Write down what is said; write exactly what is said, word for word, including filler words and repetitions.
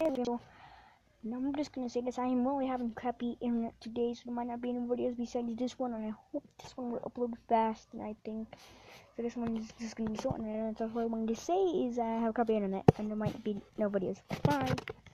video. Now I'm just gonna say this, I am really having crappy internet today, so there might not be any videos besides this one, and I hope this one will upload fast, and I think, so this one is just gonna be short, and that's all I wanted to say is I have crappy internet, and there might be no videos. Bye!